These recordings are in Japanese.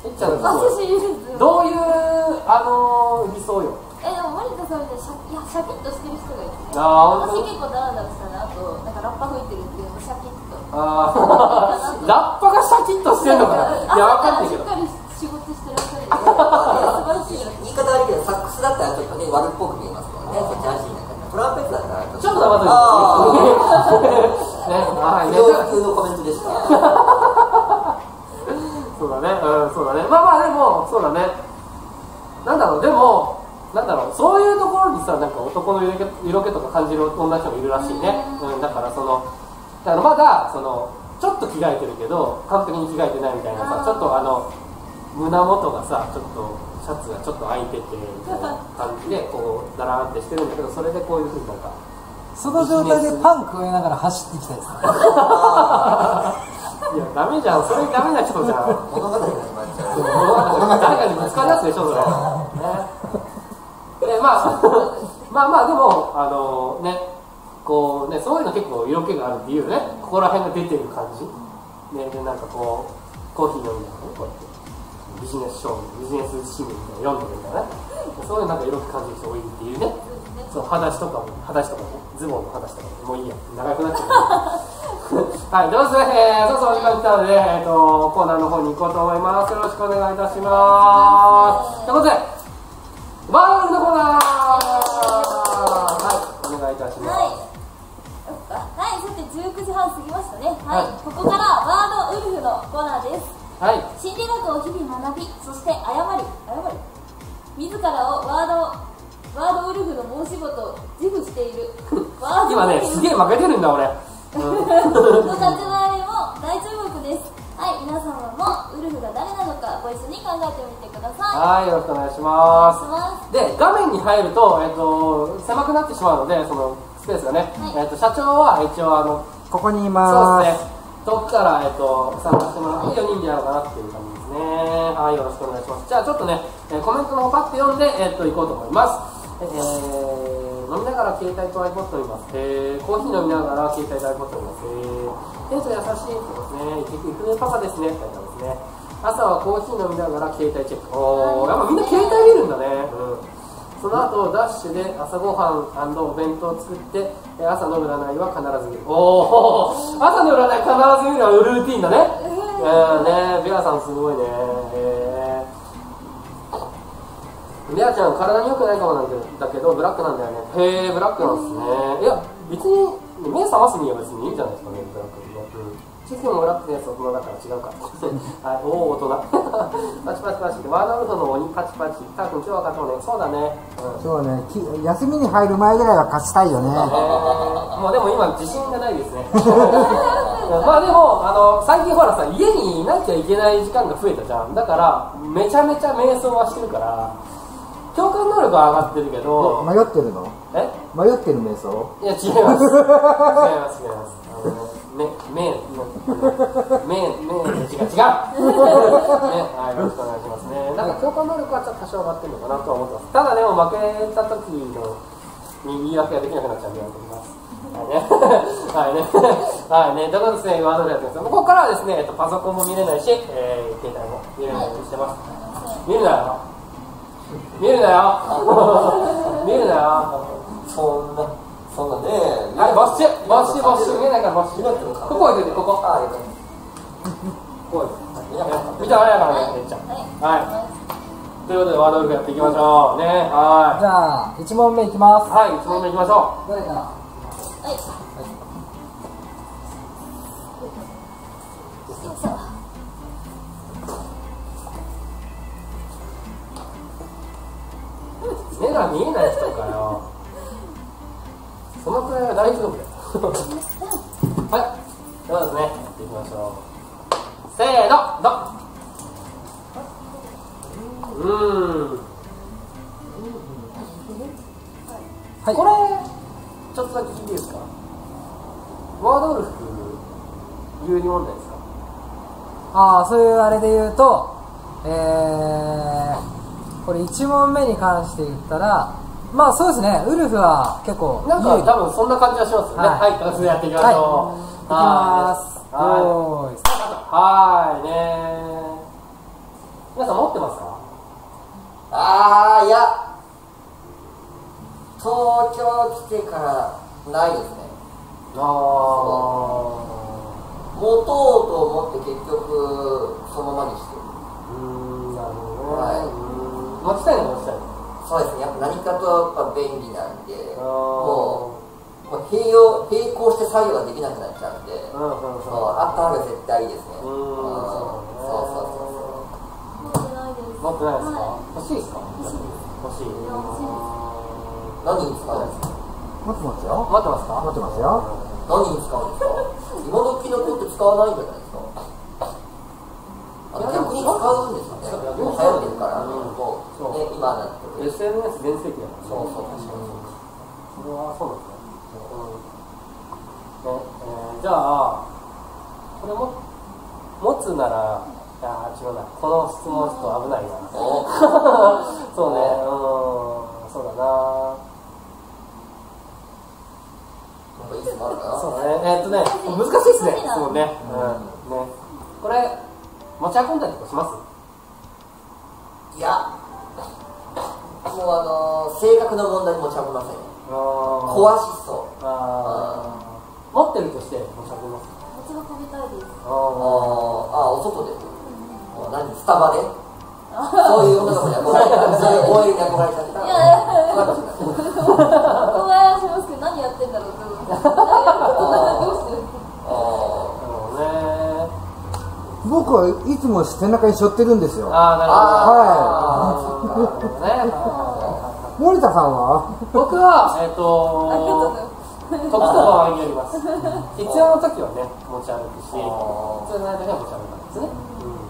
えっちゃんの私いいです。 どういう理想よ。 でも森田さんみたいにシャキッとしてる人がいいですね。 ああ、 私結構ダラダラしたら、あとなんかラッパ吹いてるっていうのシャキッと。 ああ、ラッパがシャキッとしてるのかな。いや、わかんないけど。 しっかり仕事してらっしゃる。素晴らしい。 言い方悪いけど、サックスだったらちょっとね、悪っぽく見えますからね。ジャージーな感じ。トランペットだったらちょっと黙ってる。ね、はい、ね。 普通のコメントでした。 そうだね、そうだね。まあまあ、でも、そうだね。なんだろう、でも、なんだろう、そういうところにさ、なんか男の色気とか感じる女の人もいるらしいね。だからまだちょっと着替えてるけど完璧に着替えてないみたいなさ、ちょっと胸元がさ、ちょっとシャツがちょっと開いててみたいな感じでこうダラーンってしてるんだけど、それでこういうふうになんかその状態でパン食いながら走っていきたいですね。 いやダメじゃん、それダメな人じゃん。 物語が始まっちゃう。 誰かにぶつかるやつでしょそれ。でまあでもね、こうね、そういうの結構色気があるっていうね、ここら辺が出てる感じね。でなんかこうコーヒー飲みながらね、こうやってビジネス新聞みたいな読んでるみたいなね、そういうなんか色気感じる人多いっていうね。そう、裸足とかもね、ズボンの裸足とかも、もういいや、長くなっちゃう。はい、どうぞ、そうそうお時間来たので、コーナーの方に行こうと思います。よろしくお願いいたします。ということでワードウルフのコーナー、はい、お願いいたします。 はい、さて19時半過ぎましたね。はい、ここからワードウルフのコーナーです。はい、心理学を日々学び、そして誤り自らをワードウルフの申し子と自負している今ね、すげえ負けてるんだ俺。 の立場にも大注目です。はい、皆様もウルフが誰なのかご一緒に考えてみてください。 はい、よろしくお願いします。で、画面に入ると、狭くなってしまうので、そのスペースがね、社長は一応ここにいます。 そうですね、遠くから参加してもらって4人でやろうかなっていう感じですね。はい、よろしくお願いします。じゃあちょっとね、コメントの方パッて読んで行こうと思います。飲みながら携帯と iPod を見ます。コーヒー飲みながら携帯と iPod を見ます。優しいですね。イクメンパパですねって書いてますね。朝はコーヒー飲みながら携帯チェック。やっぱみんな携帯見るんだね。その後ダッシュで朝ごはん&お弁当を作って朝の占いは必ず見る。朝の占い必ず見るのはルーティンだね。ね、ベアさんすごいね。ベアちゃん体に良くないかもなんだけどブラックなんだよね。へえ、ブラックなんですね。いや別に目覚ますには別にいいんじゃないですかね、ブラックでね。システムブラックのやつ大人だから違うか。はい、大人。パチパチパチってワードウルフの鬼パチパチ。たくん今日は勝とうね。そうだね。 そうね、休みに入る前ぐらいは勝ちたいよね。 もうでも今自信がないですね。まあでも最近ほらさ、家にいなきゃいけない時間が増えたじゃん。だからめちゃめちゃ瞑想はしてるから共感能力は上がってるけど。 迷ってるの？迷ってる瞑想？ いや違います。違います。違う。違う。ね、はい、よろしくお願いしますね。なんか共感能力はちょっと多少上がってるのかなとは思ってます。ただでも負けた時に言い訳ができなくなっちゃうんでやめておきます。はいね。だからですね、ワードでやってます。ここからはですね、パソコンも見れないし、携帯も見れないようにしてます。見るなよ。 そんなね。 はい、バッシュ見えないからバッシュ。ここ置いといて、ここ。こう見たらあれやからね、めっちゃ。はい。ということでワードウルフやっていきましょうね。はい。 じゃあ1問目いきます。 はい、1問目いきましょう。 誰かな？ 目が見えない人かよ。そのくらいは大丈夫だよ。はい、そうですね、やっていきましょう。せーの、ドン。はい、これちょっとだけ聞いていいですか。ワードウルフ有利問題ですか。 ああ、そういうあれで言うと、これ1問目に関して言ったら、まあそうですね、ウルフは結構なんか多分そんな感じはしますよね。はい、それでやっていきましょう。 いきます。 はいね。 皆さん持ってますか？ いや東京来てからないですね。持とうと思って結局そのままにしてる。 なるほどね。 はい。 持ちたいの持ちたいの。 そうですね。やっぱ何かとやっぱ便利なんで、もう並行して作業ができなくなっちゃうんで、あった方が絶対いいですね。そう持ってないです。 持ってないですか？欲しいですか？欲しい。 何に使うんですか？ 持ってますよ。 持ってますか？ 持ってますよ。 何に使うんですか？今時の子って使わないんじゃないですか？逆に使うんですかね。もう流行ってるから、もうね、今なってる。 SNS 全盛期だからね。 そう確かにそれはそうなんですね。じゃあこれも持つなら、いや違うな、この質問ちょっと危ないな。そうね、そうだな。そうだね、難しいですね、質問ね。これ持ち運んだりとかします？ いや、もう性格の問題に持ち運びませんね。壊しそう。 持ってるとして持ち運びます？ 持ち運びたいです。 お外で。何、スタバで？そういう女の子に憧れた。そういう OL に憧れちゃった。 いや憧れはしますけど、何やってんだろうって思う。どうしてる？ 僕はいつも背中に背負ってるんですよ。森田さんは？ 僕は時と場合によります。必要な時はね持ち歩くし、必要ない時は持ち歩かないですね。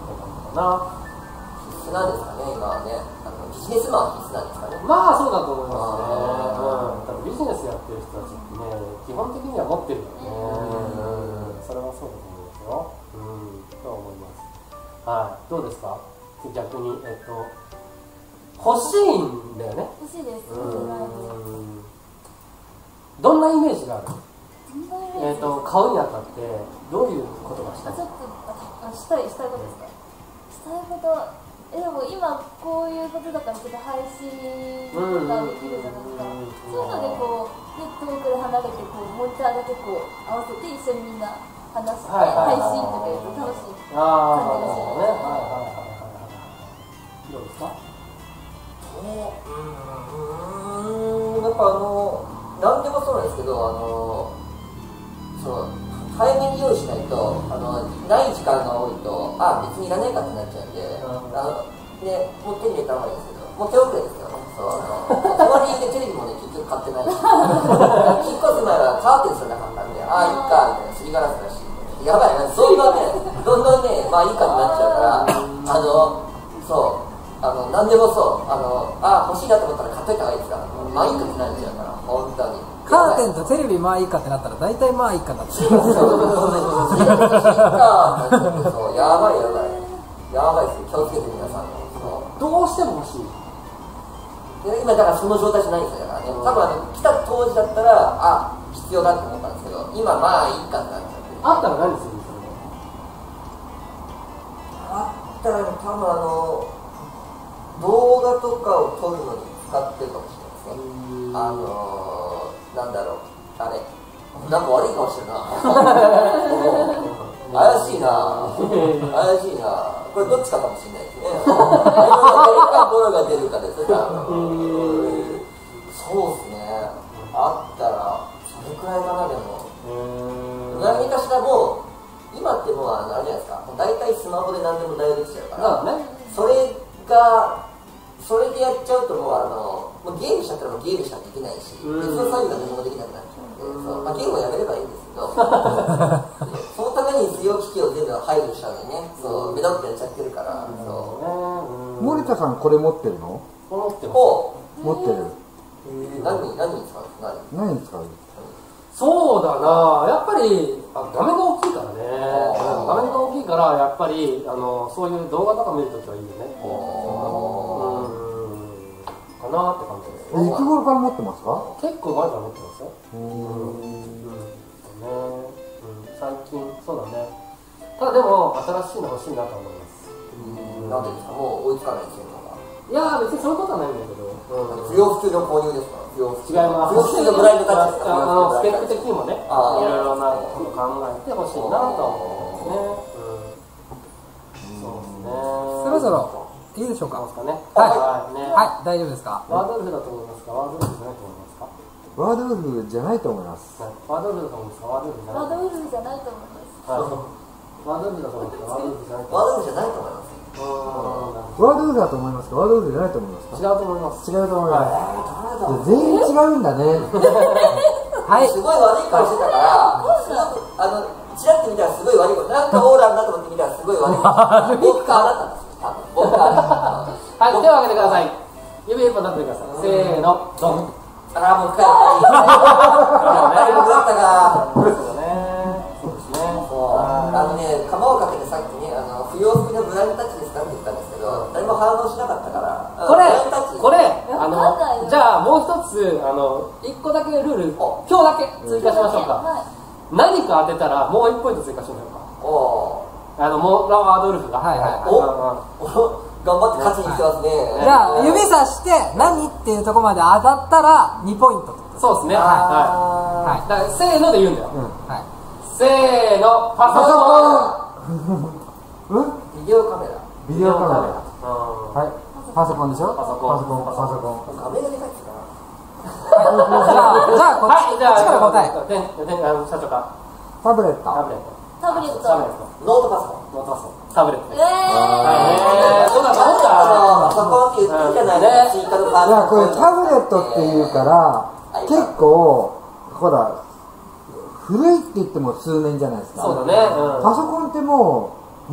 必須なんですかね、今はね。ビジネスマンは必須なんですかね。 まあそうだと思いますね。ビジネスやってる人たちってね、基本的には持ってるからね。それはそうだと思いますよ。と思います。はい、どうですか？逆に欲しいんだよね。 欲しいです。 どんなイメージがある？買うにあたってどういうことがしたい？ ちょっとしたいことですか？したいこと、でも今こういうことだからちょっと配信とかできるじゃないですか。そういうのでこう遠くで離れてモニターだけ合わせて一緒にみんな話して配信とかやると楽しい感じがする。 どうですか？ やっぱ何でもそうなんですけど、早めに用意しないとない時間が多いと別にいらないかってなっちゃうんで、もう手に入れた方がいいんですけど、もう手遅れですよね。その理由でテレビもね結局買ってないし、引っ越す前はカーテンすらなかったんで、いっかみたいな、すりガラスだし、やばいな、そういうのね、どんどんね、いいかってなっちゃうから、何でも欲しいなと思ったら買っといた方がいいですから、いいかってなっちゃうから、本当に。 カーテンとテレビいいかってなったら大体いいかだった。 やばいですよ、気をつけて皆さん。 どうしても欲しい。 今だからその状態じゃないんですよ。だからね、多分来た当時だったら必要だって思ったんですけど、今いいかってなっちゃって。 あったら何するんですか？ あったら多分動画とかを撮るのに使ってるかもしれないですね。なんだろう、なんか悪い顔してるな。怪しいな。これどっちかもしれないですね。どれが出るかですね。そうですね。あったらそれくらいかな。でも何かしらもう今ってもうあれじゃないですか。大体スマホで何でも代用できちゃうから。それでやっちゃうともうゲームしちゃったらゲームしかできないし、別の作業が何もできなくなっちゃうんで、ゲームをやめればいいんですけど、そのために必要機器を全部配慮したのにね、目立ってやっちゃってるから。 森田さんこれ持ってるの？ 持ってます。 持ってる。 何に使うんですか？ 何に使う？ そうだな、やっぱり画面が大きいからね。画面が大きいからやっぱりそういう動画とか見るときはいいよね。かなって感じです。 いつ頃から持ってますか？ 結構前から持ってますよ。最近そうだね。ただでも新しいの欲しいなと思います。 なんていうんですか、もう追いつかないっていうのが。 いや別にそういうことはないんだけど、 不要不急の購入ですか？不要不急。 違います。 不要不急のブラインドタッチですか？ スペック的にもね、いろいろなこと考えてほしいなと思うんですね。そうですね。 そろそろいいでしょうか。 はい、 大丈夫ですか。 ワードウルフだと思いますか？ワードウルフじゃないと思いますか？ ワードウルフじゃないと思います。 ワードウルフだと思うんですか？ワードウルフじゃない。 ワードウルフじゃないと思います。 ワードウルフだと思うんですか？ワードウルフじゃない。 ワードウルフじゃないと思います。 ワードウルフだと思いますか？ワードウルフじゃないと思いますか？ 違うと思います。 違うと思います。全員違うんだね。 はい。すごい悪い顔してたから、チラッと見たらすごい悪い顔、なんかオーラになと思って見たらすごい悪い顔。僕からだったんですよ。僕から。 はい、手を挙げてください。指一本立ってください。せーの、ドン。 ああ、もう深い。だいぶだったが。 そうですよね。そうですね。 釜をかけてさっきね、不要不急のブラインドタッチですかって言ったんですけど、誰も反応しなかったから。 これ、じゃあもう一つ、一個だけルール、今日だけ追加しましょうか。何か当てたらもう1ポイント追加しましょうか。もうワードウルフが。 頑張って勝ちにしてますね。 じゃあ指さして何っていうところまで当たったら2ポイント。 そうですね。はい。だからせーので言うんだよ。せーの、パソコン。 ビデオカメラ。 ビデオカメラ。はい。パソコンでしょ？パソコン。 画面がでかいですか？ じゃあこっちから答え。 社長か。 タブレット。 タブレット。 ノートパソコン。 タブレット。 そうだと思った。パソコンって言ってるじゃないですか。 いや、これタブレットっていうから結構ほら古いって言っても数年じゃないですか。 そうだね。 パソコンってもう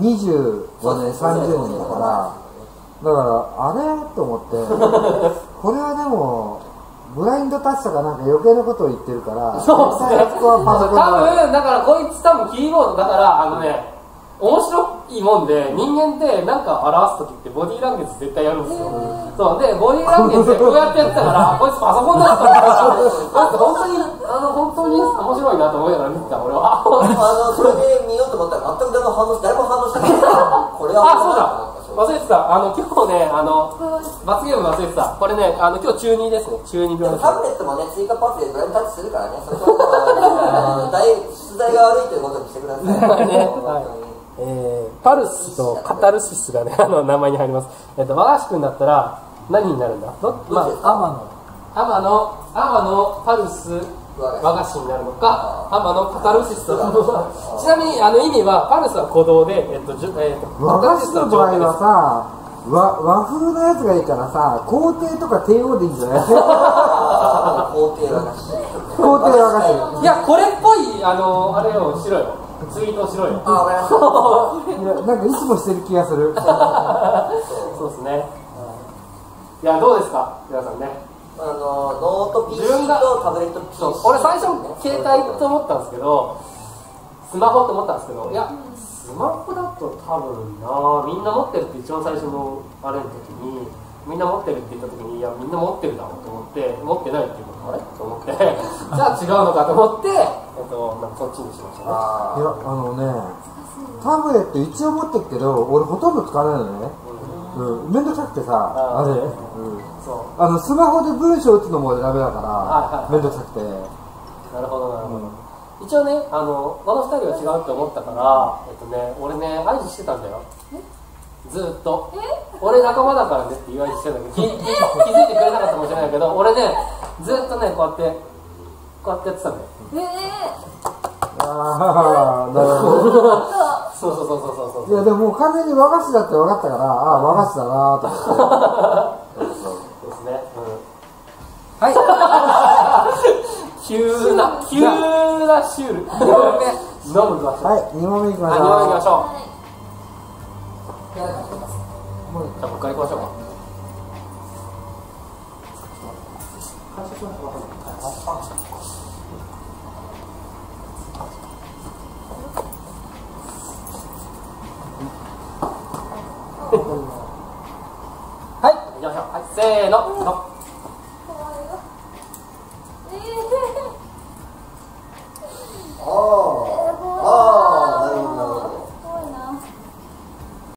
25年30年だからあれと思ってこれはでもブラインドタッチとかなんか余計なことを言ってるからそうですね。多分だからこいつ多分キーボードだから面白いもんで、人間ってなんか表すときってボディーランゲージ絶対やるんですよ。そうでボディーランゲージでこうやってやってたからこいつパソコンだったから本当に面白いなと思いながら見てた俺は。 それで見ようと思ったら全く誰も反応してない。これはそうだ、忘れてた。今日ね罰ゲーム忘れてた。これね今日中2ですね。中2病です。 タブレットもね追加パスでブラインドタッチするからね。それ出題が悪いということにしてください。 パルスとカタルシスがね名前に入ります。和菓子くんだったら何になるんだ？アマのパルス和菓子になるのか、アマのカタルシスとちなみに意味はパルスは鼓動で和菓子の場合はさ和風のやつがいいからさ皇帝とか帝王でいいんじゃない？ 皇帝和菓子。 いやこれっぽいあれをしろよ。ツイートしろよ。 なんかいつもしてる気がする。 そうですね。いやどうですか皆さんね。 ノート PC とタブレット PC。 俺最初携帯と思ったんですけど、スマホと思ったんですけど、いやスマホだと多分みんな持ってるって一番最初のあれの時にみんな持ってるって言った時にいやみんな持ってるだろうと思って持ってないっていうのあれと思ってじゃあ違うのかと思ってなんかそっちにしましたね。 いやタブレット一応持ってるけど俺ほとんど使わないのね。めんどくさくてさスマホで文章打つのもダメだからめんどくさくて。 なるほどなるほど。一応ねこの2人は違うって思ったから俺ね合図してたんだよずっと。俺仲間だからねって言われてたんだけど気づいてくれなかったかもしれないけど俺ねずっとねこうやってやってたんだよ。 なるほど。 そう。 いやでも完全に和菓子だって分かったから和菓子だなと思って。 そうですね。 はい。 急なシュール。飲む場所。 はい、2問目いきましょう。 じゃあ僕から行きましょうか。はい、行きましょう。はい、せーの。